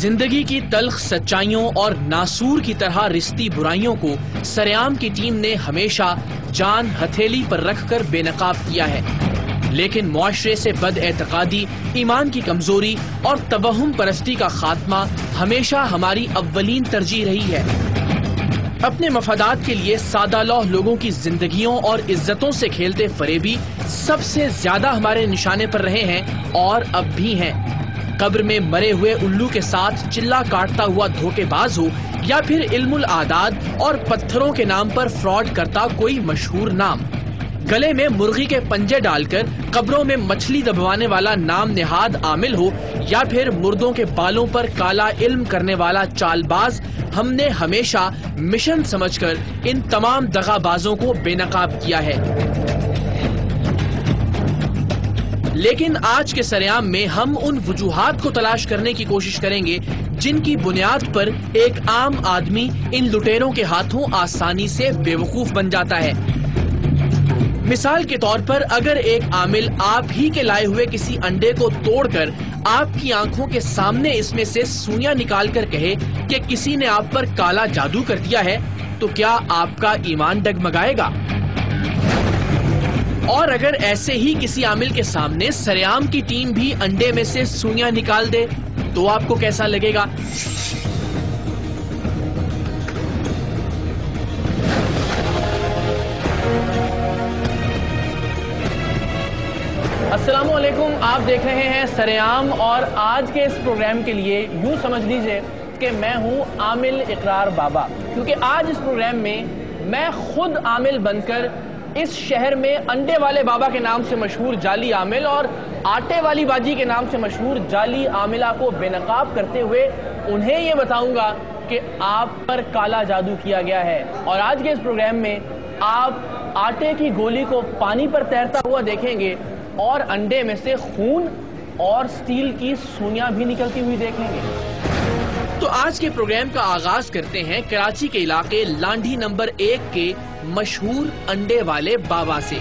زندگی کی تلخ سچائیوں اور ناسور کی طرح رستی برائیوں کو سریام کی ٹیم نے ہمیشہ جان ہتھیلی پر رکھ کر بے نقاب کیا ہے، لیکن معاشرے سے بد اعتقادی، ایمان کی کمزوری اور توہم پرستی کا خاتمہ ہمیشہ ہماری اولین ترجیح رہی ہے۔ اپنے مفادات کے لیے سادہ لوح لوگوں کی زندگیوں اور عزتوں سے کھیلتے فریبی سب سے زیادہ ہمارے نشانے پر رہے ہیں اور اب بھی ہیں۔ قبر میں مرے ہوئے الو کے ساتھ چلا کاٹتا ہوا دھوکے باز ہو یا پھر علم الاعداد اور پتھروں کے نام پر فراڈ کرتا کوئی مشہور نام، گلے میں مرغی کے پنجے ڈال کر قبروں میں مچھلی دبوانے والا نام نہاد عامل ہو یا پھر مردوں کے بالوں پر کالا علم کرنے والا چال باز، ہم نے ہمیشہ مشن سمجھ کر ان تمام دغا بازوں کو بے نقاب کیا ہے۔ لیکن آج کے سریام میں ہم ان وجوہات کو تلاش کرنے کی کوشش کریں گے جن کی بنیاد پر ایک عام آدمی ان لٹیروں کے ہاتھوں آسانی سے بے وقوف بن جاتا ہے۔ مثال کے طور پر اگر ایک عامل آپ ہی کے لائے ہوئے کسی انڈے کو توڑ کر آپ کی آنکھوں کے سامنے اس میں سے سوئیاں نکال کر کہے کہ کسی نے آپ پر کالا جادو کر دیا ہے، تو کیا آپ کا ایمان ڈگمگائے گا؟ اور اگر ایسے ہی کسی عامل کے سامنے سریام کی ٹیم بھی انڈے میں سے سوئیاں نکال دے تو آپ کو کیسا لگے گا؟ السلام علیکم، آپ دیکھ رہے ہیں سریام، اور آج کے اس پروگرام کے لیے یوں سمجھ لیجئے کہ میں ہوں عامل اقرار بابا، کیونکہ آج اس پروگرام میں میں خود عامل بن کر اس شہر میں انڈے والے بابا کے نام سے مشہور جعلی عامل اور آٹے والی باجی کے نام سے مشہور جعلی عاملہ کو بے نقاب کرتے ہوئے انہیں یہ بتاؤں گا کہ آپ پر کالا جادو کیا گیا ہے۔ اور آج کے اس پروگرام میں آپ آٹے کی گولی کو پانی پر تیرتا ہوا دیکھیں گے اور انڈے میں سے خون اور سٹیل کی سوئیاں بھی نکلتی ہوئی دیکھیں گے۔ تو آج کے پروگرام کا آغاز کرتے ہیں کراچی کے علاقے لانڈھی نمبر 1 کے مشہور انڈے والے بابا سے۔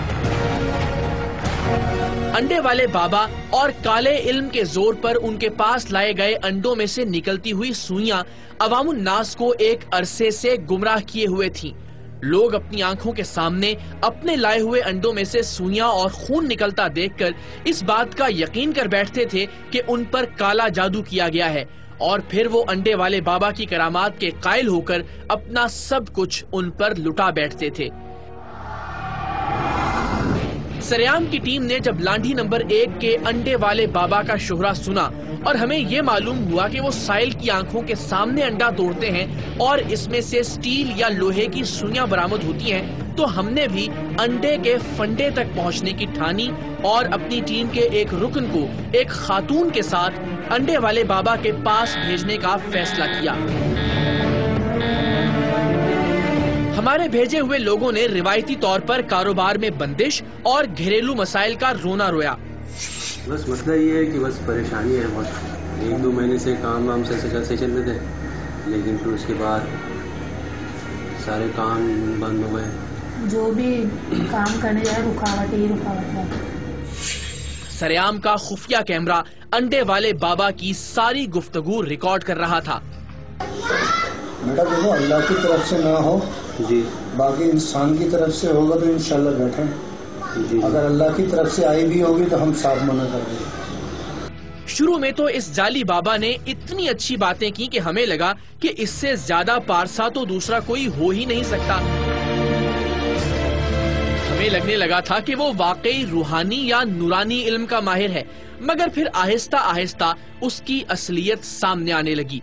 انڈے والے بابا اور کالے علم کے زور پر ان کے پاس لائے گئے انڈوں میں سے نکلتی ہوئی سوئیاں عوام الناس کو ایک عرصے سے گمراہ کیے ہوئے تھیں۔ لوگ اپنی آنکھوں کے سامنے اپنے لائے ہوئے انڈوں میں سے سوئیاں اور خون نکلتا دیکھ کر اس بات کا یقین کر بیٹھتے تھے کہ ان پر کالا جادو کیا گیا ہے، اور پھر وہ انڈے والے بابا کی کرامات کے قائل ہو کر اپنا سب کچھ ان پر لٹا بیٹھتے تھے۔ سریام کی ٹیم نے جب لانڈھی نمبر 1 کے انڈے والے بابا کا شہرہ سنا اور ہمیں یہ معلوم ہوا کہ وہ سائل کی آنکھوں کے سامنے انڈا توڑتے ہیں اور اس میں سے سٹیل یا لوہے کی سوئیاں برآمد ہوتی ہیں، تو ہم نے بھی انڈے کے فنڈے تک پہنچنے کی ٹھانی اور اپنی ٹیم کے ایک رکن کو ایک خاتون کے ساتھ انڈے والے بابا کے پاس بھیجنے کا فیصلہ کیا۔ ہمارے بھیجے ہوئے لوگوں نے روایتی طور پر کاروبار میں بندش اور گھریلو مسائل کا رونا رویا۔ بس مسئلہ یہ ہے کہ بس پریشانی ہے بہت، 1-2 مہینے سے کام وام سے چل رہے تھے، لیکن پھر اس کے بعد سارے کام بند ہو گئے، جو بھی کام کرنے جائے رکاوٹ ہی رکاوٹ ہے۔ سریام کا خفیہ کیمرہ انڈے والے بابا کی ساری گفتگو ریکارڈ کر رہا تھا۔ بیٹا دیکھو، اللہ کی طرف سے نہ ہو جی، باقی انسان کی طرف سے ہوگا تو انشاءاللہ بیٹھیں جی، اگر اللہ کی طرف سے آئی بھی ہوگی تو ہم صاف منع کر دیں گے۔ شروع میں تو اس جعلی بابا نے اتنی اچھی باتیں کی کہ ہمیں لگا کہ اس سے زیادہ پارسا تو دوسرا کوئی ہو ہی نہیں سکتا۔ ہمیں لگنے لگا تھا کہ وہ واقعی روحانی یا نورانی علم کا ماہر ہے، مگر پھر آہستہ آہستہ اس کی اصلیت سامنے آنے لگی۔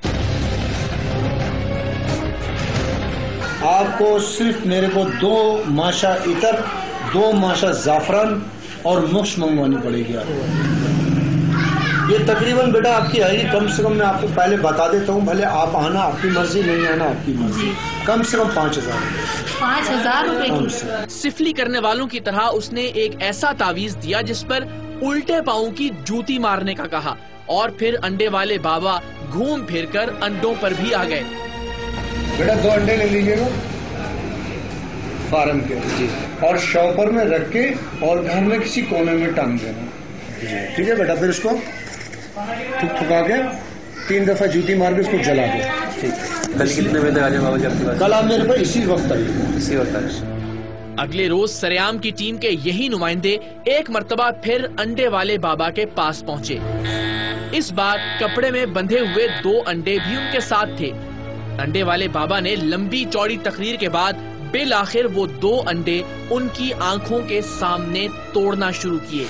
آپ کو صرف میرے کو 2 ماشا عطر، 2 ماشا زعفران اور نقش منگوانی پڑے گی آپ کو۔ یہ تقریباً بیٹا آپ کی آئے گی کم سے کم، میں آپ کو پہلے بتا دیتا ہوں، بھلے آپ آنا آپ کی مرضی، نہیں آنا آپ کی مرضی، کم سے کم 5,000 روپے کی۔ سفلی کرنے والوں کی طرح اس نے ایک ایسا تعویذ دیا جس پر الٹے پاؤں کی جوتی مارنے کا کہا، اور پھر انڈے والے بابا گھوم پھر کر انڈوں پر بھی آ گئے۔ بیٹا 2 انڈے لے لیجیے گا فارم کے جی، اور شاپر میں رکھ کے اور گھر میں کسی کونے میں ٹانگ دینا، ٹھیک ہے بیٹا؟ پھر اس کو تھکا کے 3 دفعہ جوتی مار کے اس کو جلا دو. کل کتنے بجے تک آ جائیں بابا جی آپ کے پاس؟ کل آپ میرے پاس اسی وقت آئیے. اسی وقت آئے. اگلے روز سریام کی ٹیم کے یہی نمائندے ایک مرتبہ پھر انڈے والے بابا کے پاس پہنچے. اس بار کپڑے میں بندھے ہوئے 2 انڈے بھی ان کے ساتھ تھے. انڈے والے بابا نے لمبی چوڑی تقریر کے بعد بالآخر وہ 2 انڈے ان کی آنکھوں کے سامنے توڑنا شروع کیے.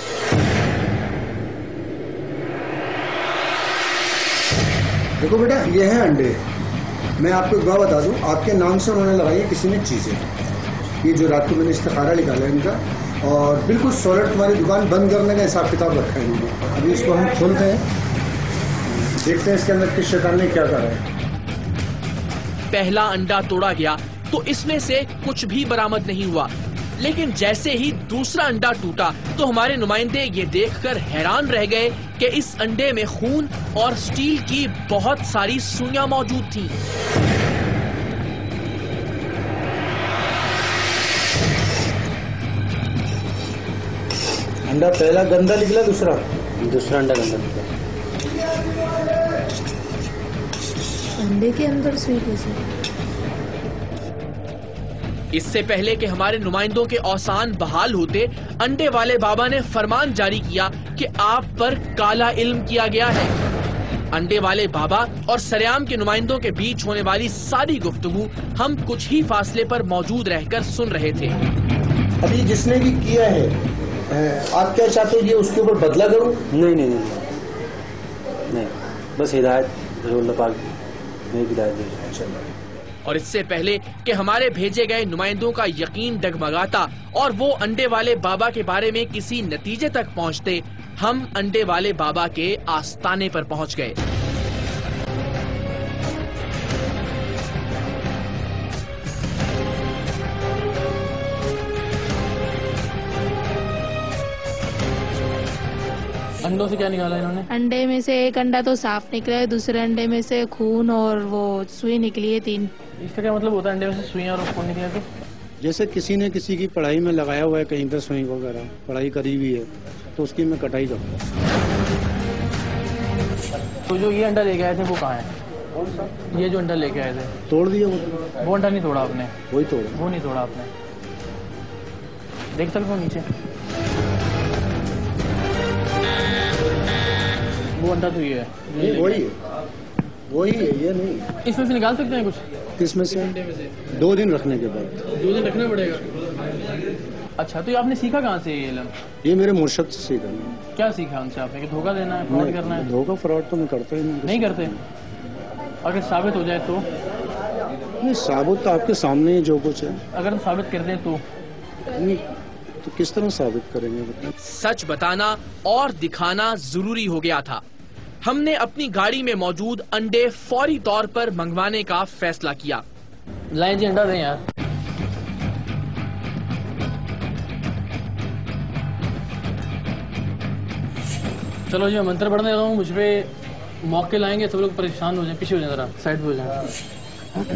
دیکھو بیٹا یہ ہیں انڈے. میں آپ کو ایک بات بتا دوں, آپ کے نام سے انہوں نے لگائی ہے کسی نے چیزیں. یہ جو رات کو میں نے استخارہ نکالا ہے ان کا, اور بالکل سالڈ تمہاری دکان بند کرنے کا حساب کتاب رکھا ہے انہوں نے. ابھی اس کو ہم کھولتے ہیں, دیکھتے ہیں اس کے اندر کس شیطان نے کیا کرا ہے. پہلا انڈا توڑا گیا تو اس میں سے کچھ بھی برآمد نہیں ہوا, لیکن جیسے ہی دوسرا انڈا ٹوٹا تو ہمارے نمائندے یہ دیکھ کر حیران رہ گئے کہ اس انڈے میں خون اور سٹیل کی بہت ساری سوئیاں موجود تھیں. انڈا پہلا گندا نکلا, دوسرا انڈا گندا نکلا. انڈے کے اندر سوئی کیسے؟ اس سے پہلے کہ ہمارے نمائندوں کے اوسان بحال ہوتے, انڈے والے بابا نے فرمان جاری کیا کہ آپ پر کالا علم کیا گیا ہے. انڈے والے بابا اور سریام کے نمائندوں کے بیچ ہونے والی ساری گفتگو ہم کچھ ہی فاصلے پر موجود رہ کر سن رہے تھے. ابھی جس نے بھی کیا ہے, آپ کیا چاہتے ہو, یہ اس کے اوپر بدلہ کروں؟ نہیں, بس ہدایت اللہ پاک میں ہدایت دے. اور اس سے پہلے کہ ہمارے بھیجے گئے نمائندوں کا یقین ڈگمگاتا اور وہ انڈے والے بابا کے بارے میں کسی نتیجے تک پہنچتے, ہم انڈے والے بابا کے آستانے پر پہنچ گئے. انڈوں سے کیا نکالا انہوں نے؟ انڈے میں سے ایک انڈا تو صاف نکلا ہے, دوسرے انڈے میں سے خون اور وہ سوئی نکلی ہے 3. اس کا کیا مطلب ہوتا ہے انڈے میں سے سوئیاں اور خون نکلے؟ تو جیسے کسی نے کسی کی پڑھائی میں لگایا ہوا ہے کہیں پہ سوئی وغیرہ, پڑھائی کری ہوئی ہے تو اس کی میں کٹائی کروں. تو جو یہ انڈا لے کے آئے تھے وہ کہاں ہے؟ یہ جو انڈا لے کے آئے تھے توڑ دیا وہ انڈا نہیں توڑا آپ نے؟ وہی توڑا. وہ نہیں توڑا آپ نے. دیکھ سکتے ہو نیچے وہ انڈا تو یہ ہے, وہی ہے, یہ نہیں. اس میں سے نکال سکتے ہیں کچھ؟ کس میں سے؟ 2 دن رکھنے کے بعد. 2 دن رکھنا پڑے گا. اچھا, تو یہ آپ نے سیکھا کہاں سے یہ علم؟ یہ میرے مرشد سے سیکھا. کیا سیکھا ان سے آپ نے کہ دھوکہ دینا ہے, فراڈ کرنا ہے؟ دھوکہ فراڈ تو میں کرتا ہی نہیں کرتے. اگر ثابت ہو جائے تو؟ نہیں, ثابت تو آپ کے سامنے ہی جو کچھ ہے. اگر ہم ثابت کر دیں تو تو کس طرح ثابت کریں گے؟ سچ بتانا اور دکھانا ضروری ہو گیا تھا. ہم نے اپنی گاڑی میں موجود انڈے فوری طور پر منگوانے کا فیصلہ کیا. لائیں جی انڈا دیں یار. چلو جی میں منتر پڑھنے لگا ہوں, مجھ پہ موقع لائیں گے, سب لوگ پریشان ہو جائیں. پیچھے ہو جائیں, ذرا سائڈ پہ ہو جائیں.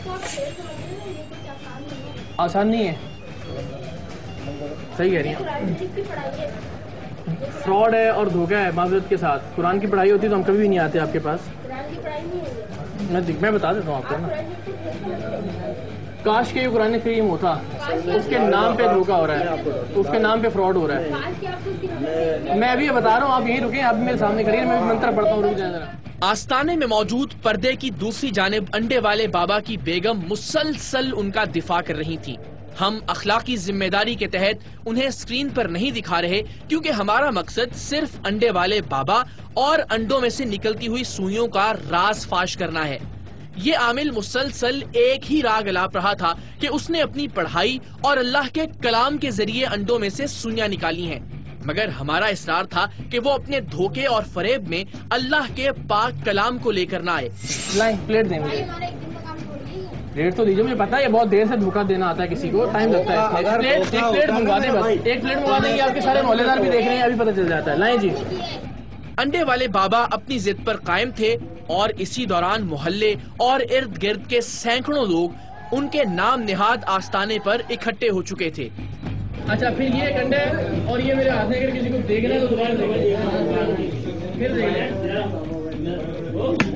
آسان نہیں ہے, صحیح کہہ رہی ہیں. فراڈ ہے اور دھوکہ ہے معذرت کے ساتھ. قرآن کی پڑھائی ہوتی تو ہم کبھی بھی نہیں آتے آپ کے پاس. میں بتا دیتا ہوں آپ کو نا, کاش کے یہ قرآن کریم ہوتا. اس کے نام پہ دھوکہ ہو رہا ہے, اس کے نام پہ فراڈ ہو رہا ہے. میں ابھی یہ بتا رہا ہوں, آپ یہیں رکیں, آپ میرے سامنے کریے, میں منتر پڑھتا ہوں, رک جائیں ذرا. آستانے میں موجود پردے کی دوسری جانب انڈے والے بابا کی بیگم مسلسل ان کا دفاع کر رہی تھی. ہم اخلاقی ذمہ داری کے تحت انہیں اسکرین پر نہیں دکھا رہے, کیونکہ ہمارا مقصد صرف انڈے والے بابا اور انڈوں میں سے نکلتی ہوئی سوئیوں کا راز فاش کرنا ہے. یہ عامل مسلسل ایک ہی راگ الاپ رہا تھا کہ اس نے اپنی پڑھائی اور اللہ کے کلام کے ذریعے انڈوں میں سے سوئیاں نکالی ہیں, مگر ہمارا اصرار تھا کہ وہ اپنے دھوکے اور فریب میں اللہ کے پاک کلام کو لے کر نہ آئے. لائیں پلیٹ دیں مجھے, ریٹ تو دیجیے, مجھے پتا ہے یہ بہت دیر سے دھوکہ دینا آتا ہے کسی کو, ٹائم لگتا ہے. ایک پلیٹ منگوا دیں, بس ایک پلیٹ منگوا دیں گے, آپ کے سارے محلے دار بھی دیکھ رہے ہیں, ابھی پتہ چل جاتا ہے. لائیں جی. انڈے والے بابا اپنی ضد پر قائم تھے اور اسی دوران محلے اور ارد گرد کے سینکڑوں لوگ ان کے نام نہاد آستانے پر اکٹھے ہو چکے تھے. اچھا, پھر یہ ایک انڈا ہے اور یہ میرے ہاتھ میں اگر کسی کو دیکھنا ہے تو دوبارہ دیکھ لیں, پھر دیکھ لیں.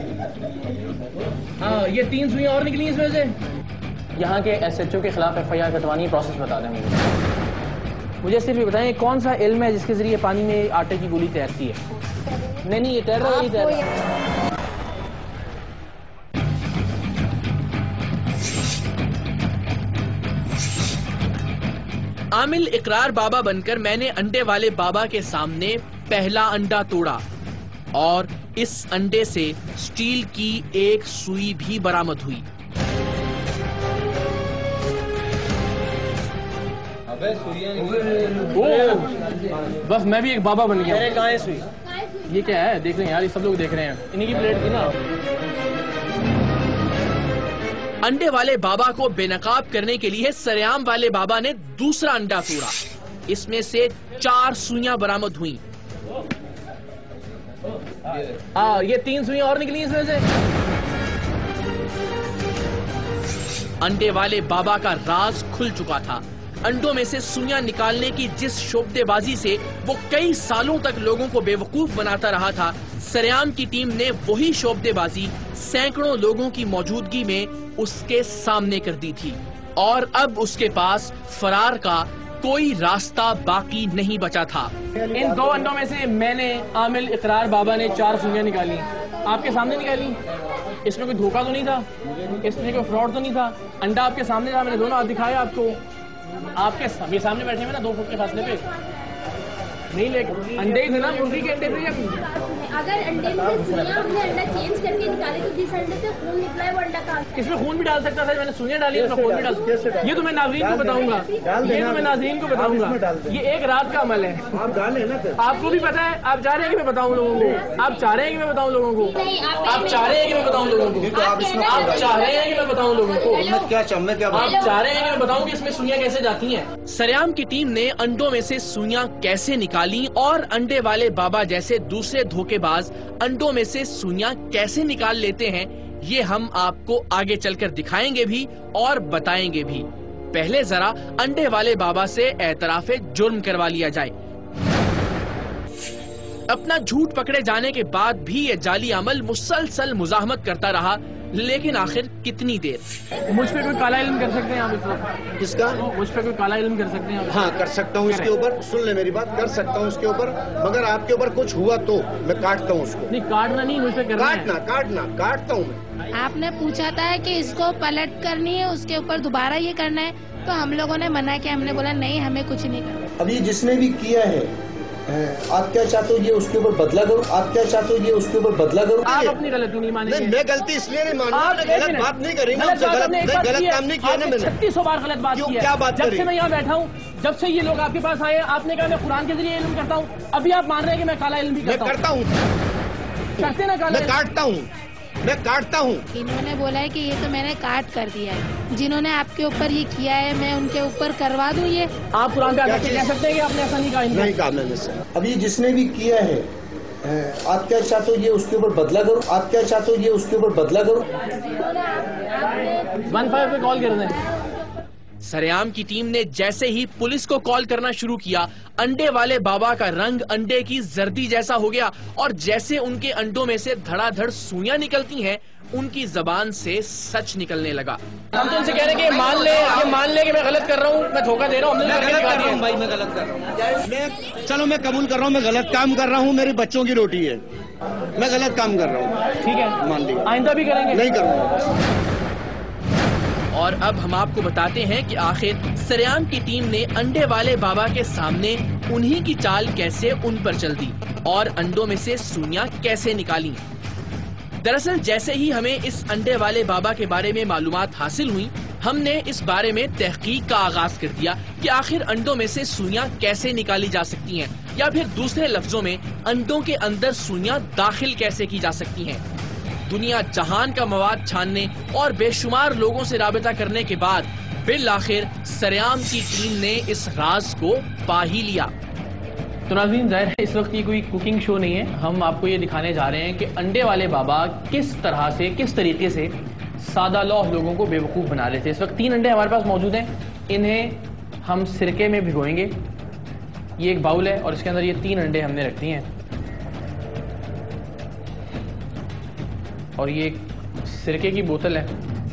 ہاں یہ 3 سوئیاں اور نکلی اس میں سے. یہاں کے SHO کے خلاف FIR کٹوانی ہے, پروسیس بتا دیں مجھے صرف یہ بتائیں کون سا علم ہے جس کے ذریعے پانی میں آٹے کی گولی تیرتی ہے؟ نہیں یہ تیر رہا ہے, نہیں تیر رہا. عامل اقرار بابا بن کر میں نے انڈے والے بابا کے سامنے پہلا انڈا توڑا اور اس انڈے سے سٹیل کی ایک سوئی بھی برآمد ہوئی. بس میں بھی ایک بابا بن گیا. یہ کیا ہے دیکھ رہے ہیں یار, یہ سب لوگ دیکھ رہے ہیں, انہیں کی پلیٹ تھی نا. انڈے والے بابا کو بے نقاب کرنے کے لیے سریام والے بابا نے دوسرا انڈا توڑا. اس میں سے 4 سوئیاں برآمد ہوئیں. یہ 3 سوئیاں اور نکلی اس میں سے. انڈے والے بابا کا راز کھل چکا تھا. انڈوں میں سے سوئیاں نکالنے کی جس شعبدے بازی سے وہ کئی سالوں تک لوگوں کو بے وقوف بناتا رہا تھا, سریام کی ٹیم نے وہی شعبدے بازی سینکڑوں لوگوں کی موجودگی میں اس کے سامنے کر دی تھی, اور اب اس کے پاس فرار کا کوئی راستہ باقی نہیں بچا تھا. ان 2 انڈوں میں سے میں نے عامل اقرار بابا نے 4 سوئیاں نکالی, آپ کے سامنے نکالی. اس میں کوئی دھوکہ تو نہیں تھا, اس میں کوئی فراڈ تو نہیں تھا. انڈا آپ کے سامنے تھا, میں نے دونوں ہاتھ دکھایا آپ کو. آپ کے سامنے بیٹھے ہوئے نا 2 فٹ کے فاصلے پہ. نہیں لیکن انڈے ہی تھے نا, مرغی کے انڈے تھے. اگر انڈے میں سے سوئیاں ہم نے انڈا چینج کر کے نکالے تو جس انڈے سے خون نکلا ہے وہ انڈا کہاں؟ اس میں خون بھی ڈال سکتا تھا, میں نے سوئیاں ڈالی, اس میں خون بھی ڈال سکتا. یہ تو میں ناظرین کو بتاؤں گا, یہ ایک رات کا عمل ہے. آپ کو بھی پتا ہے, آپ چاہ رہے ہیں کہ میں بتاؤں لوگوں کو, آپ چاہ رہے ہیں کہ میں بتاؤں لوگوں کو, آپ چاہ رہے ہیں کہ میں بتاؤں لوگوں کو, آپ چاہ رہے ہیں کہ میں بتاؤں لوگوں کو, آپ چاہ رہے ہیں کہ میں بتاؤں کہ اس میں سوئیاں کیسے جاتی ہیں. سریام کی ٹیم نے انڈوں میں سے سوئیاں کیسے نکالی اور انڈے والے بابا جیسے دوسرے دھوکے باز انڈوں میں سے سوئیاں کیسے نکال لیتے ہیں, یہ ہم آپ کو آگے چل کر دکھائیں گے بھی اور بتائیں گے بھی. پہلے ذرا انڈے والے بابا سے اعتراف جرم کروا لیا جائے. اپنا جھوٹ پکڑے جانے کے بعد بھی یہ جعلی عمل مسلسل مزاحمت کرتا رہا, لیکن آخر کتنی دیر. مجھ پہ کوئی کالا علم کر سکتے ہیں آپ اس وقت؟ کس کا؟ مجھ پہ کوئی کالا علم کر سکتے ہیں آپ؟ ہاں کر سکتا ہوں اس کے اوپر, سن لے میری بات, کر سکتا ہوں اس کے اوپر, مگر آپ کے اوپر کچھ ہوا تو میں کاٹتا ہوں اس کو. نہیں کاٹنا نہیں, مجھ پہ کرنا ہے. کاٹتا ہوں میں. آپ نے پوچھا تھا کہ اس کو پلٹ کرنی ہے, اس کے اوپر دوبارہ یہ کرنا ہے, تو ہم لوگوں نے منع کیا. ہم نے بولا نہیں, ہمیں کچھ نہیں کرنا. اب یہ جس نے بھی کیا ہے, آپ کیا چاہتے ہو یہ اس کے اوپر بدلا کروں, آپ کیا چاہتے ہو یہ اس کے اوپر بدلا کروں. آپ اپنی غلطی نہیں مانیں گے. میں غلطی اس لیے نہیں مانوں, غلط بات نہیں کری, غلط کام نہیں کیا نا میں نے. 3600 بار غلط بات کی ہے. کیا بات جب سے میں یہاں بیٹھا ہوں, جب سے یہ لوگ آپ کے پاس آئے, آپ نے کہا میں قرآن کے ذریعے علم کرتا ہوں, ابھی آپ مان رہے ہیں کہ میں کالا علم بھی کرتا ہوں. کرتے نا کالا, میں کاٹتا ہوں. انہوں نے بولا ہے کہ یہ تو میں نے کاٹ کر دیا ہے. جنہوں نے آپ کے اوپر یہ کیا ہے میں ان کے اوپر کروا دوں. یہ آپ قرآن پہ کہہ سکتے ہیں کہ آپ نے ایسا نہیں کہا. نہیں کہا میں نے. اب یہ جس نے بھی کیا ہے, آپ کیا چاہتے ہو یہ اس کے اوپر بدلا کروں, آپ کیا چاہتے ہو یہ اس کے اوپر بدلا کروں. 15 پہ کال کر دیں. سریام کی ٹیم نے جیسے ہی پولیس کو کال کرنا شروع کیا, انڈے والے بابا کا رنگ انڈے کی زردی جیسا ہو گیا, اور جیسے ان کے انڈوں میں سے دھڑا دھڑ سوئیاں نکلتی ہیں, ان کی زبان سے سچ نکلنے لگا. ہم تو ان سے کہہ رہے ہیں کہ مان لے کہ میں غلط کر رہا ہوں, میں دھوکہ دے رہا ہوں. بھائی میں غلط کر رہا ہوں, چلو میں قبول کر رہا ہوں, میں غلط کام کر رہا ہوں, میری بچوں کی روٹی ہے, میں غلط کام کر رہا ہوں. ٹھیک ہے, مان لیجیے. آئندہ بھی کریں گے. نہیں کروں گا. اور اب ہم آپ کو بتاتے ہیں کہ آخر سریام کی ٹیم نے انڈے والے بابا کے سامنے انہی کی چال کیسے ان پر چل دی اور انڈوں میں سے سوئیاں کیسے نکالی. دراصل جیسے ہی ہمیں اس انڈے والے بابا کے بارے میں معلومات حاصل ہوئی, ہم نے اس بارے میں تحقیق کا آغاز کر دیا کہ آخر انڈوں میں سے سوئیاں کیسے نکالی جا سکتی ہیں, یا پھر دوسرے لفظوں میں انڈوں کے اندر سوئیاں داخل کیسے کی جا سکتی ہیں. دنیا جہان کا مواد چھاننے اور بے شمار لوگوں سے رابطہ کرنے کے بعد بالآخر سریام کی ٹیم نے اس راز کو پا ہی لیا. تو ناظرین ظاہر ہے اس وقت یہ کوئی کوکنگ شو نہیں ہے, ہم آپ کو یہ دکھانے جا رہے ہیں کہ انڈے والے بابا کس طرح سے, کس طریقے سے سادہ لوح لوگوں کو بے وقوف بنا رہے تھے. اس وقت 3 انڈے ہمارے پاس موجود ہیں, انہیں ہم سرکے میں بھگوئیں گے. یہ ایک باؤل ہے اور اس کے اندر یہ 3 انڈے ہم نے رکھ دیے ہیں. اور یہ ایک سرکے کی بوتل ہے.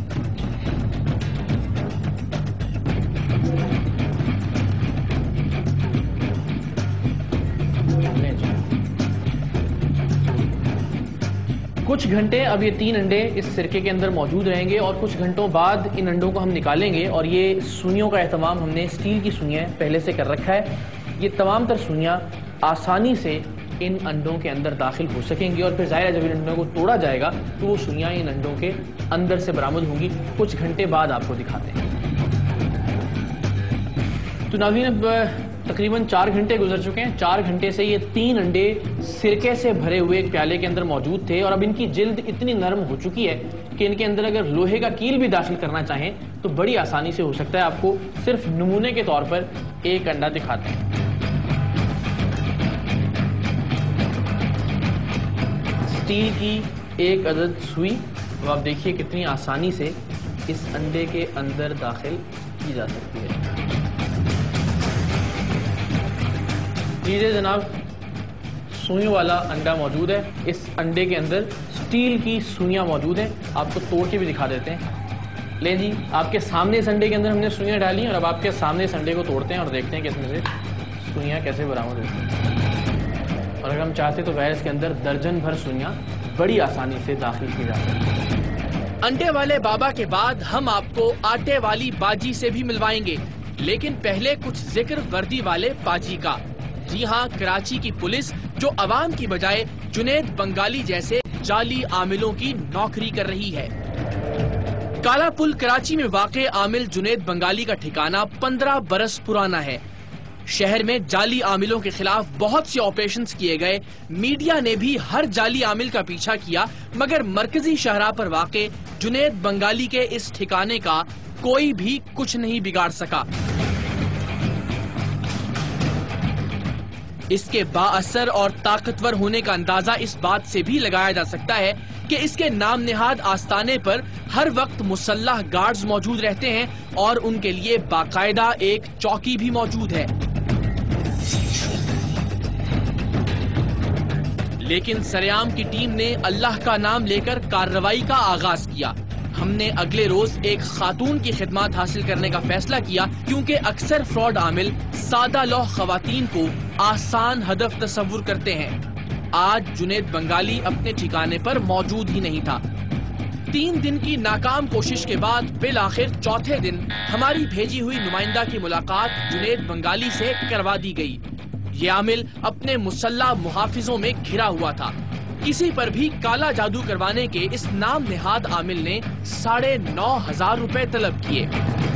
کچھ گھنٹے اب یہ 3 انڈے اس سرکے کے اندر موجود رہیں گے اور کچھ گھنٹوں بعد ان انڈوں کو ہم نکالیں گے. اور یہ سوئیوں کا اہتمام ہم نے اسٹیل کی سوئیاں پہلے سے کر رکھا ہے. یہ تمام تر سوئیاں آسانی سے ان انڈوں کے اندر داخل ہو سکیں گی اور پھر ظاہر ہے جب ان انڈوں کو توڑا جائے گا تو وہ سوئیاں ان انڈوں کے اندر سے برآمد ہوں گی. کچھ گھنٹے بعد آپ کو دکھاتے ہیں. تو ناظرین اب تقریباً 4 گھنٹے گزر چکے ہیں. 4 گھنٹے سے یہ 3 انڈے سرکے سے بھرے ہوئے ایک پیالے کے اندر موجود تھے اور اب ان کی جلد اتنی نرم ہو چکی ہے کہ ان کے اندر اگر لوہے کا کیل بھی داخل کرنا چاہیں تو بڑی آسانی سے ہو سکتا ہے. آپ کو صرف نمونے کے طور پر ایک انڈا دکھاتے ہیں. اسٹیل کی ایک عدد سوئی اب آپ دیکھیے کتنی آسانی سے اس انڈے کے اندر داخل کی جا سکتی ہے. لیجیے جناب سوئیوں والا انڈا موجود ہے. اس انڈے کے اندر اسٹیل کی سوئیاں موجود ہیں. آپ کو توڑ کے بھی دکھا دیتے ہیں. لیں جی آپ کے سامنے اس انڈے کے اندر ہم نے سوئیاں ڈالی ہیں اور اب آپ کے سامنے اس انڈے کو توڑتے ہیں اور دیکھتے ہیں کہ اس میں سے سوئیاں کیسے برآمد ہوتی ہیں. اور اگر ہم چاہتے تو غیر اس کے اندر درجن بھر سوئیاں بڑی آسانی سے داخل کی جا سکتی ہیں. انڈے والے بابا کے بعد ہم آپ کو آٹے والی باجی سے بھی ملوائیں گے لیکن پہلے کچھ ذکر وردی والے باجی کا. جی ہاں کراچی کی پولیس جو عوام کی بجائے جنید بنگالی جیسے جعلی عاملوں کی نوکری کر رہی ہے. کالا پل کراچی میں واقع عامل جنید بنگالی کا ٹھکانہ 15 برس پرانا ہے. شہر میں جعلی عاملوں کے خلاف بہت سے آپریشنز کیے گئے. میڈیا نے بھی ہر جعلی عامل کا پیچھا کیا مگر مرکزی شاہراہ پر واقع جنید بنگالی کے اس ٹھکانے کا کوئی بھی کچھ نہیں بگاڑ سکا. اس کے با اثر اور طاقتور ہونے کا اندازہ اس بات سے بھی لگایا جا سکتا ہے کہ اس کے نام نہاد آستانے پر ہر وقت مسلح گارڈز موجود رہتے ہیں اور ان کے لیے باقاعدہ ایک چوکی بھی موجود ہے. لیکن سریام کی ٹیم نے اللہ کا نام لے کر کارروائی کا آغاز کیا. ہم نے اگلے روز ایک خاتون کی خدمات حاصل کرنے کا فیصلہ کیا کیونکہ اکثر فراڈ عامل سادہ لوح خواتین کو آسان ہدف تصور کرتے ہیں. آج جنید بنگالی اپنے ٹھکانے پر موجود ہی نہیں تھا. 3 دن کی ناکام کوشش کے بعد بالآخر چوتھے دن ہماری بھیجی ہوئی نمائندہ کی ملاقات جنید بنگالی سے کروا دی گئی. یہ عامل اپنے مسلح محافظوں میں گھرا ہوا تھا. کسی پر بھی کالا جادو کروانے کے اس نام نہاد عامل نے 9,500 روپے طلب کیے.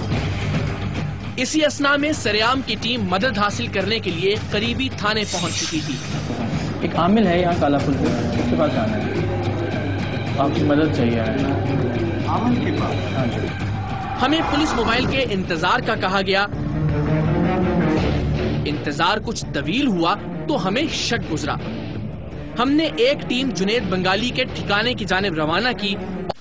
اسی اسنا میں سریام کی ٹیم مدد حاصل کرنے کے لیے قریبی تھانے پہنچ چکی تھی. ایک عامل ہے یہاں کالا پل پہ, اس کے پاس جانا ہے, آپ کی مدد چاہیے. عامل کے پاس؟ ہاں جی. ہمیں پولیس موبائل کے انتظار کا کہا گیا. انتظار کچھ طویل ہوا تو ہمیں شک گزرا. ہم نے ایک ٹیم جنید بنگالی کے ٹھکانے کی جانب روانہ کی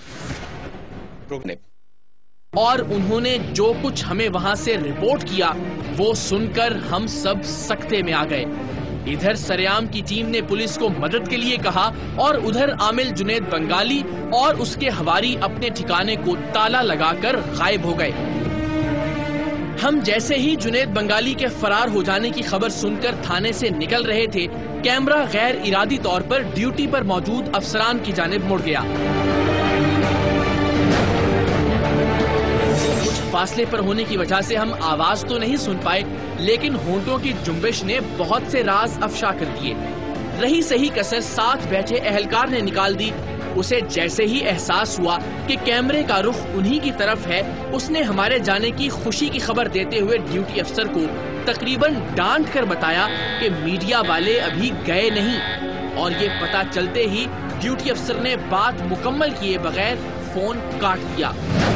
اور انہوں نے جو کچھ ہمیں وہاں سے رپورٹ کیا وہ سن کر ہم سب سکتے میں آ گئے. ادھر سریام کی ٹیم نے پولیس کو مدد کے لیے کہا اور ادھر عامل جنید بنگالی اور اس کے ہواری اپنے ٹھکانے کو تالا لگا کر غائب ہو گئے. ہم جیسے ہی جنید بنگالی کے فرار ہو جانے کی خبر سن کر تھانے سے نکل رہے تھے کیمرہ غیر ارادی طور پر ڈیوٹی پر موجود افسران کی جانب مڑ گیا. کچھ فاصلے پر ہونے کی وجہ سے ہم آواز تو نہیں سن پائے لیکن ہونٹوں کی جنبش نے بہت سے راز افشا کر دیے. رہی صحیح کسر ساتھ بیٹھے اہلکار نے نکال دی. اسے جیسے ہی احساس ہوا کہ کیمرے کا رخ انہی کی طرف ہے اس نے ہمارے جانے کی خوشی کی خبر دیتے ہوئے ڈیوٹی افسر کو تقریباً ڈانٹ کر بتایا کہ میڈیا والے ابھی گئے نہیں اور یہ پتہ چلتے ہی ڈیوٹی افسر نے بات مکمل کیے بغیر فون کاٹ دیا.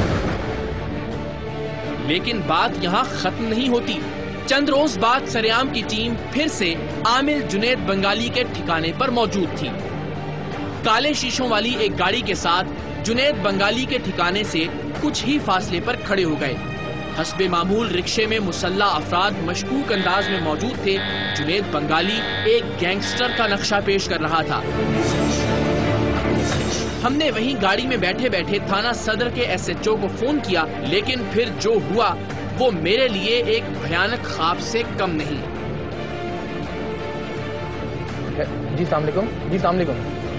لیکن بات یہاں ختم نہیں ہوتی. چند روز بعد سریام کی ٹیم پھر سے عامل جنید بنگالی کے ٹھکانے پر موجود تھی. کالے شیشوں والی ایک گاڑی کے ساتھ جنید بنگالی کے ٹھکانے سے کچھ ہی فاصلے پر کھڑے ہو گئے. حسب معمول رکشے میں مسلح افراد مشکوک انداز میں موجود تھے. جنید بنگالی ایک گینگسٹر کا نقشہ پیش کر رہا تھا. ہم نے وہیں گاڑی میں بیٹھے بیٹھے تھانہ صدر کے SHO کو فون کیا، لیکن پھر جو ہوا وہ میرے لیے ایک بھیانک خواب سے کم نہیں۔ جی السلام علیکم۔ جی السلام علیکم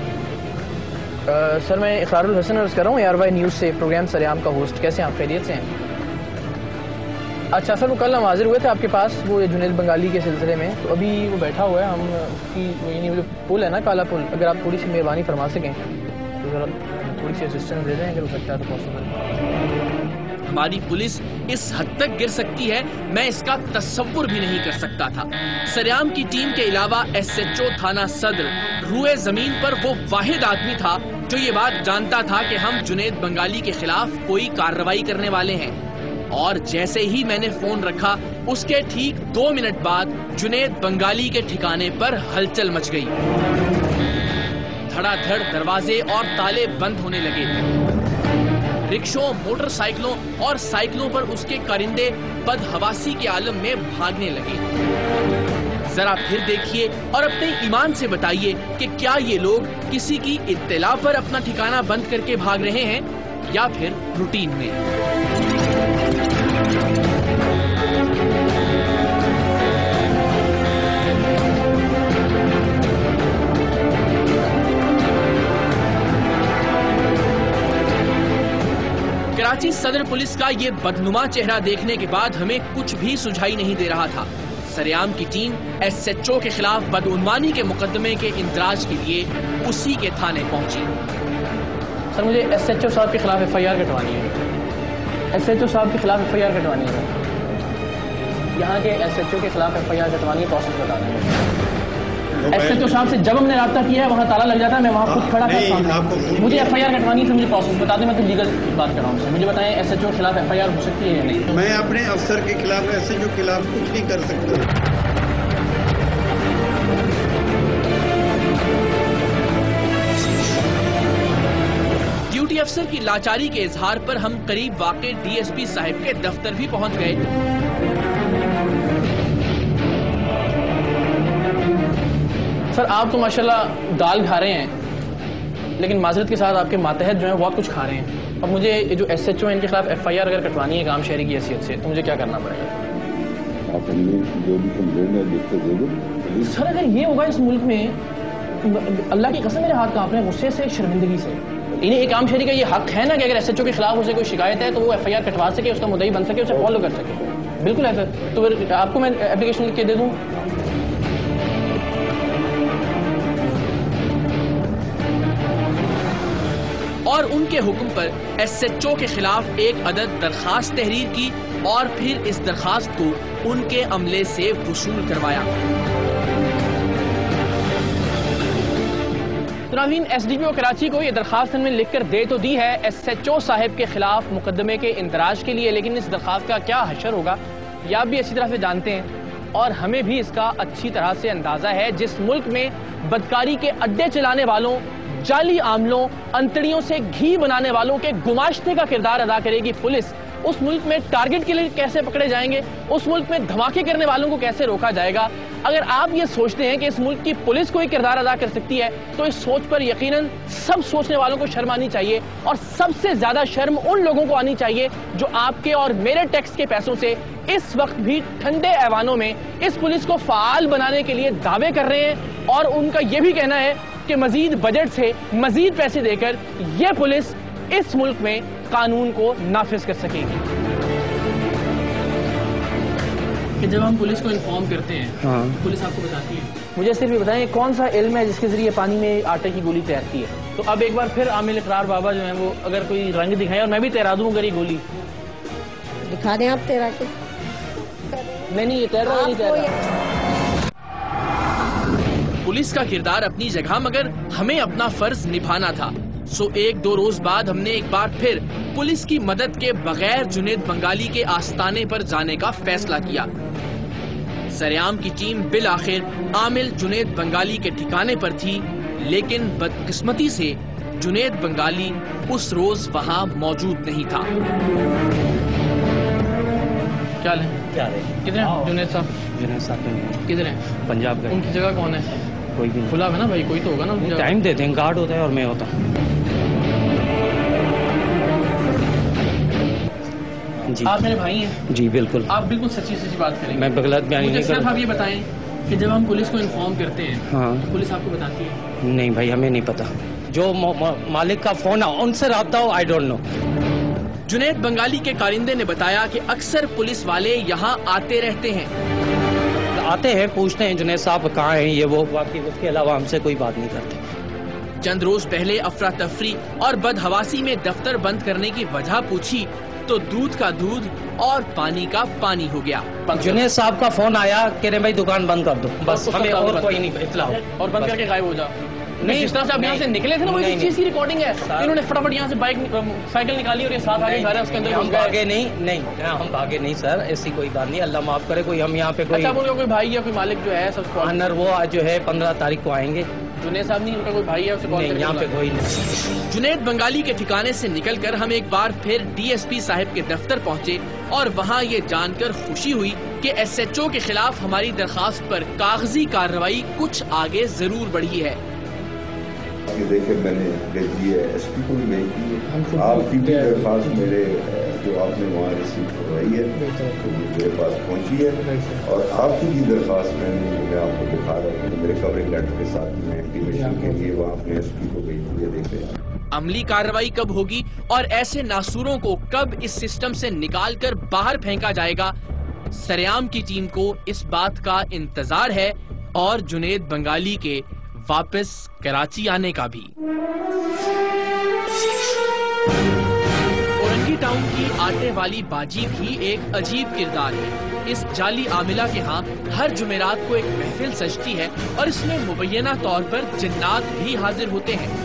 سر، میں اقرار الحسن عرض کر رہا ہوں ARY نیوز سے، پروگرام سریام کا ہوسٹ۔ کیسے ہیں آپ؟ خیریت سے ہیں؟ اچھا سر، وہ کل ہم حاضر ہوئے تھے آپ کے پاس وہ جنید بنگالی کے سلسلے میں، تو ابھی وہ بیٹھا ہوا ہے، ہم اس کی یعنی جو پل ہے نا کالا پل، اگر آپ تھوڑی سی مہربانی فرما سکیں تو ذرا تھوڑی سی اسسٹنس دے دیں اگر ہو سکتا ہے تو پاسبل۔ ہماری پولیس اس حد تک گر سکتی ہے میں اس کا تصور بھی نہیں کر سکتا تھا۔ سریام کی ٹیم کے علاوہ SHO تھانہ صدر روئے زمین پر وہ واحد آدمی تھا جو یہ بات جانتا تھا کہ ہم جنید بنگالی کے خلاف کوئی کارروائی کرنے والے ہیں، اور جیسے ہی میں نے فون رکھا اس کے ٹھیک 2 منٹ بعد جنید بنگالی کے ٹھکانے پر ہلچل مچ گئی۔ دھڑا دھڑ دروازے اور تالے بند ہونے لگے، رکشوں، موٹر سائیکلوں اور سائیکلوں پر اس کے کارندے بدحواسی کے عالم میں بھاگنے لگے۔ ذرا پھر دیکھیے اور اپنے ایمان سے بتائیے کہ کیا یہ لوگ کسی کی اطلاع پر اپنا ٹھکانہ بند کر کے بھاگ رہے ہیں یا پھر روٹین میں؟ کراچی صدر پولیس کا یہ بدنما چہرہ دیکھنے کے بعد ہمیں کچھ بھی سجھائی نہیں دے رہا تھا۔ سریام کی ٹیم SHO کے خلاف بدعنوانی کے مقدمے کے اندراج کے لیے اسی کے تھانے پہنچی۔ سر مجھے SHO صاحب کے خلاف FIR کٹوانی ہے، SHO صاحب کے خلاف FIR کٹوانی ہے، یہاں کے SHO کے خلاف FIR کٹوانی ہے، پروسیس بتا دیں گے۔ SHO صاحب سے جب ہم نے رابطہ کیا ہے وہاں تالا لگ جاتا ہے، میں وہاں خود کھڑا تھا، مجھے FIR کٹوانی ہے، مجھے پروسیس بتا دیں، میں تو لیگل بات کر رہا ہوں سر، مجھے بتائیں SHO کے خلاف FIR ہو سکتی ہے یا نہیں؟ میں اپنے افسر کے خلاف SHO کے خلاف کچھ نہیں کر سکتا۔ ڈیوٹی افسر کی لاچاری کے اظہار پر ہم قریب واقع DSP صاحب کے دفتر بھی پہنچ گئے۔ سر آپ تو ماشاءاللہ دال کھا رہے ہیں، لیکن معذرت کے ساتھ آپ کے ماتحت جو ہیں بہت کچھ کھا رہے ہیں۔ اب مجھے جو SHO ان کے خلاف FIR اگر کٹوانی ہے کام شہری کی حیثیت سے تو مجھے کیا کرنا پڑے گا؟ سر اگر یہ ہوگا اس ملک میں، اللہ کی قسم میرے ہاتھ کانپ رہے ہیں غصے سے، شرمندگی سے۔ انہیں ایک عام شہری کا یہ حق ہے نا کہ اگر SHO کے خلاف اسے کوئی شکایت ہے تو وہ FIR کٹوا سکے، اس کا مدعی بن سکے، اسے فالو کر سکے۔ بالکل ہے سر، تو پھر آپ کو میں اپلیکیشن لکھ کے دے دوں؟ اور ان کے حکم پر SHO کے خلاف ایک عدد درخواست تحریر کی اور پھر اس درخواست کو ان کے عملے سے وصول کروایا۔ ناظرین، SDPO کراچی کو یہ درخواست میں لکھ کر دے تو دی ہے SHO صاحب کے خلاف مقدمے کے اندراج کے لیے، لیکن اس درخواست کا کیا حشر ہوگا یہ آپ بھی اچھی طرح سے جانتے ہیں، اور ہمیں بھی اس کا اچھی طرح سے اندازہ ہے۔ جس ملک میں بدکاری کے اڈے چلانے والوں، جعلی عاملوں، انتڑیوں سے گھی بنانے والوں کے گماشتے کا کردار ادا کرے گی پولیس، اس ملک میں ٹارگٹ کے لیے کیسے پکڑے جائیں گے، اس ملک میں دھماکے کرنے والوں کو کیسے روکا جائے گا۔ اگر آپ یہ سوچتے ہیں کہ اس ملک کی پولیس کوئی کردار ادا کر سکتی ہے تو اس سوچ پر یقیناً سب سوچنے والوں کو شرم آنی چاہیے، اور سب سے زیادہ شرم ان لوگوں کو آنی چاہیے جو آپ کے اور میرے ٹیکس کے پیسوں سے اس وقت بھی ٹھنڈے ایوانوں میں اس پولیس کو فعال بنانے کے لیے دعوے کر رہے ہیں، اور ان کا یہ بھی کہنا ہے کہ مزید بجٹ سے مزید پیسے دے کر یہ پولیس اس ملک میں قانون کو نافذ کر سکے گی۔ کہ جب ہم پولیس کو انفارم کرتے ہیں، پولیس آپ کو بتاتی ہے، مجھے صرف یہ بتائیں کون سا علم ہے جس کے ذریعے پانی میں آٹے کی گولی تیرتی ہے؟ تو اب ایک بار پھر عامل اقرار بابا جو ہیں وہ اگر کوئی رنگ دکھائیں اور میں بھی تیرا دوں اگر یہ گولی دکھا دیں آپ تیرا کے، نہیں یہ تیر رہا ہے، نہیں تیر رہا۔ پولیس کا کردار اپنی جگہ، مگر ہمیں اپنا فرض نبھانا تھا۔ سو 1-2 روز بعد ہم نے ایک بار پھر پولیس کی مدد کے بغیر جنید بنگالی کے آستانے پر جانے کا فیصلہ کیا۔ سریام کی ٹیم بالآخر عامل جنید بنگالی کے ٹھکانے پر تھی، لیکن بدقسمتی سے جنید بنگالی اس روز وہاں موجود نہیں تھا۔ کیا لیں؟ کدھر ہیں جنید صاحب؟ جنید صاحب کدھر ہیں؟ پنجاب گئے۔ ان کی جگہ کون ہے؟ کوئی بھی کھلا ہے نا بھائی، کوئی تو ہوگا نا۔ ٹائم دیتے ہیں، گارڈ ہوتا ہے اور میں ہوتا ہوں۔ جی آپ میرے بھائی ہیں؟ جی بالکل. آپ بالکل سچی سچی بات کریں. میں غلط بیان نہیں صرف کرتا. آپ یہ بتائیں کہ جب ہم پولیس کو انفارم کرتے ہیں ہاں پولیس آپ کو بتاتی ہے؟ نہیں بھائی ہمیں نہیں پتا. جو مالک کا فون ہے ان سے رابطہ ہو, I don't know. Junaid Bengali کے کارندے نے بتایا کہ اکثر پولیس والے یہاں آتے رہتے ہیں. آتے ہیں, پوچھتے ہیں جنید صاحب کہاں ہیں یہ وہ, باقی اس کے علاوہ ہم سے کوئی بات نہیں کرتے. چند روز پہلے افراتفری اور بدحواسی میں دفتر بند کرنے کی وجہ پوچھی تو دودھ کا دودھ اور پانی کا پانی ہو گیا. جنید صاحب کا فون آیا کہ رہے بھائی دکان بند کر دو, بس ہمیں اور کوئی نہیں اطلاع ہو. اور بند کر کے غائب ہو جا. نہیں, جس طرح سے آپ یہاں سے نکلے تھے نا, وہ اس چیز کی ریکارڈنگ ہے. انہوں نے فٹافٹ یہاں سے بائک سائیکل نکالی اور یہ ساتھ آگے گھر ہے اس کے اندر. ہم بھاگے نہیں, ہم بھاگے نہیں سر, ایسی کوئی بات نہیں, اللہ معاف کرے. کوئی ہم یہاں پہ کوئی کوئی بھائی یا کوئی مالک جو ہے سب آنر وہ جو ہے 15 تاریخ کو آئیں گے. جنید صاحب نہیں, ان کا کوئی بھائی ہے اسے کال نہیں, یہاں پہ کوئی نہیں. جنید بنگالی کے ٹھکانے سے نکل کر ہم ایک بار پھر ڈی ایس پی صاحب کے دفتر پہنچے اور وہاں یہ جان کر خوشی ہوئی کہ ایس ایچ او کے خلاف ہماری درخواست پر کاغذی کارروائی کچھ آگے ضرور بڑھی ہے. یہ دیکھیں میں نے بھیجی ہے, ایس پی کو بھی بھیج دی ہے. آپ کی بھی درخواست میرے جو آپ نے وہاں ریسیو کروائی ہے میرے پاس پہنچی ہے, اور آپ کی بھی درخواست میں آپ کو دکھا رہا ہوں میرے کورنگ لیٹر کے ساتھ میں انٹیمیشن کے لیے وہاں اپنے ایس پی کو بھیج دی ہے. دیکھیں عملی کارروائی کب ہوگی اور ایسے ناسوروں کو کب اس سسٹم سے نکال کر باہر پھینکا جائے گا, سریام کی ٹیم کو اس بات کا انتظار ہے اور جنید بنگالی کے واپس کراچی آنے کا بھی. اورنگی ٹاؤن کی آٹے والی باجی بھی ایک عجیب کردار ہے. اس جعلی عاملہ کے ہاں ہر جمعرات کو ایک محفل سجتی ہے اور اس میں مبینہ طور پر جنات بھی حاضر ہوتے ہیں.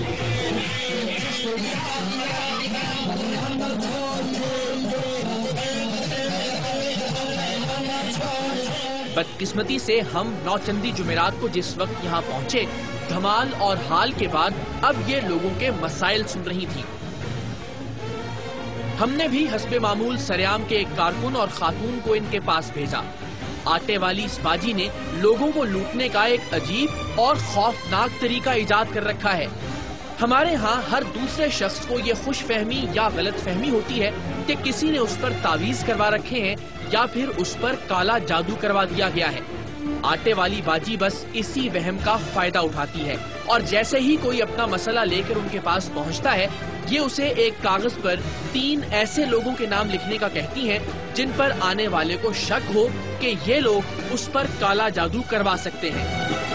بدقسمتی سے ہم نوچندی جمعرات کو جس وقت یہاں پہنچے, دھمال اور حال کے بعد اب یہ لوگوں کے مسائل سن رہی تھی. ہم نے بھی حسب معمول سریام کے ایک کارکن اور خاتون کو ان کے پاس بھیجا. آٹے والی اس باجی نے لوگوں کو لوٹنے کا ایک عجیب اور خوفناک طریقہ ایجاد کر رکھا ہے. ہمارے ہاں ہر دوسرے شخص کو یہ خوش فہمی یا غلط فہمی ہوتی ہے کہ کسی نے اس پر تعویذ کروا رکھے ہیں یا پھر اس پر کالا جادو کروا دیا گیا ہے. آٹے والی باجی بس اسی وہم کا فائدہ اٹھاتی ہے اور جیسے ہی کوئی اپنا مسئلہ لے کر ان کے پاس پہنچتا ہے یہ اسے ایک کاغذ پر 3 ایسے لوگوں کے نام لکھنے کا کہتی ہیں جن پر آنے والے کو شک ہو کہ یہ لوگ اس پر کالا جادو کروا سکتے ہیں.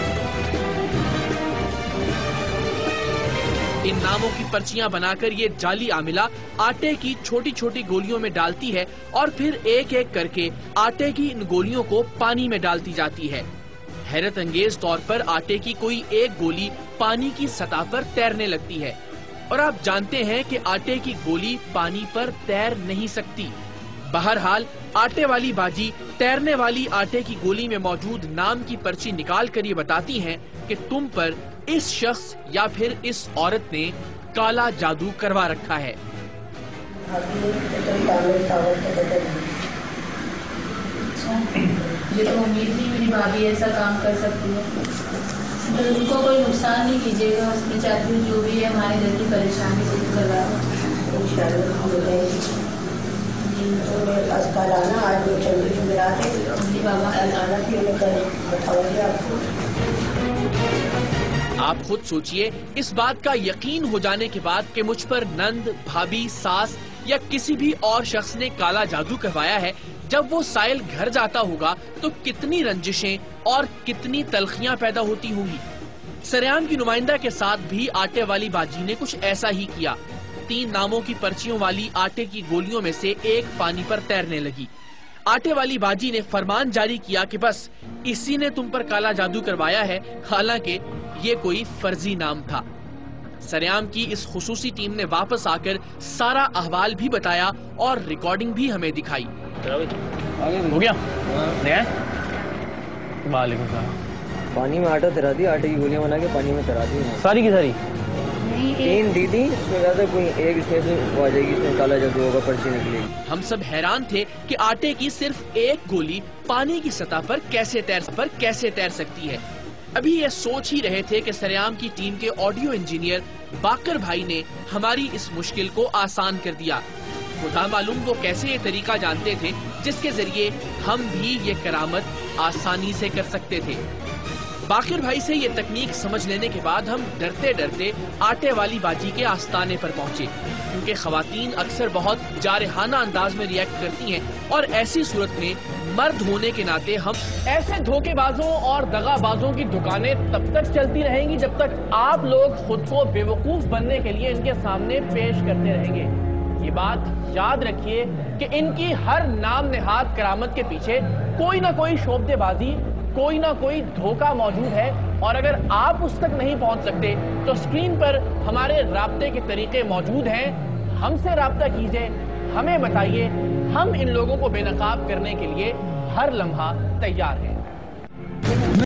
ان ناموں کی پرچیاں بنا کر یہ جعلی عاملہ آٹے کی چھوٹی چھوٹی گولیوں میں ڈالتی ہے اور پھر ایک ایک کر کے آٹے کی ان گولیوں کو پانی میں ڈالتی جاتی ہے. حیرت انگیز طور پر آٹے کی کوئی ایک گولی پانی کی سطح پر تیرنے لگتی ہے اور آپ جانتے ہیں کہ آٹے کی گولی پانی پر تیر نہیں سکتی. بہرحال آٹے والی باجی تیرنے والی آٹے کی گولی میں موجود نام کی پرچی نکال کر یہ بتاتی ہیں کہ تم پر اس شخص یا پھر اس عورت نے کالا جادو کروا رکھا ہے. یہ تو امید نہیں میری بھابھی ایسا کام کر سکتی ہے. ان کو کوئی نقصان نہیں کیجیے گا, میں چاہتی ہوں جو بھی ہے ہمارے گھر کی پریشانی کو کروا آپ خود سوچئے اس بات کا یقین ہو جانے کے بعد کہ مجھ پر نند, بھابھی, ساس یا کسی بھی اور شخص نے کالا جادو کروایا ہے, جب وہ سائل گھر جاتا ہوگا تو کتنی رنجشیں اور کتنی تلخیاں پیدا ہوتی ہوں گی. سریام کی نمائندہ کے ساتھ بھی آٹے والی باجی نے کچھ ایسا ہی کیا. 3 ناموں کی پرچیوں والی آٹے کی گولیوں میں سے ایک پانی پر تیرنے لگی. آٹے والی باجی نے فرمان جاری کیا کہ بس اسی نے تم پر کالا جادو کروایا ہے, حالانکہ یہ کوئی فرضی نام تھا. سریام کی اس خصوصی ٹیم نے واپس آ کر سارا احوال بھی بتایا اور ریکارڈنگ بھی ہمیں دکھائی. ہو گیا وعلیکم السلام. پانی میں آٹا تیرا دی, آٹے کی گولیاں بنا کے پانی میں تیرا دی ساری کی ساری 3 دی تھی, اس میں زیادہ کوئی ایک اس میں سے آ جائے گی, اس میں کالا جادو ہوگا, پرچی نکلے گی. ہم سب حیران تھے کہ آٹے کی صرف ایک گولی پانی کی سطح پر کیسے تیر سکتی ہے. ابھی یہ سوچ ہی رہے تھے کہ سریام کی ٹیم کے آڈیو انجینئر باقر بھائی نے ہماری اس مشکل کو آسان کر دیا. خدا معلوم وہ کیسے یہ طریقہ جانتے تھے جس کے ذریعے ہم بھی یہ کرامت آسانی سے کر سکتے تھے۔ باقر بھائی سے یہ تکنیک سمجھ لینے کے بعد ہم ڈرتے ڈرتے آٹے والی باجی کے آستانے پر پہنچے، کیونکہ خواتین اکثر بہت جارحانہ انداز میں ریئیکٹ کرتی ہیں، اور ایسی صورت میں مرد ہونے کے ناطے ہم ایسے دھوکے بازوں اور دغا بازوں کی دکانیں تب تک چلتی رہیں گی جب تک آپ لوگ خود کو بے وقوف بننے کے لیے ان کے سامنے پیش کرتے رہیں گے۔ یہ بات یاد رکھیے کہ ان کی ہر نام نہاد کرامت کے پیچھے کوئی نہ کوئی شعبدے بازی، کوئی نہ کوئی دھوکہ موجود ہے، اور اگر آپ اس تک نہیں پہنچ سکتے تو سکرین پر ہمارے رابطے کے طریقے موجود ہیں، ہم سے رابطہ کیجئے، ہمیں بتائیے، ہم ان لوگوں کو بے نقاب کرنے کے لیے ہر لمحہ تیار ہیں۔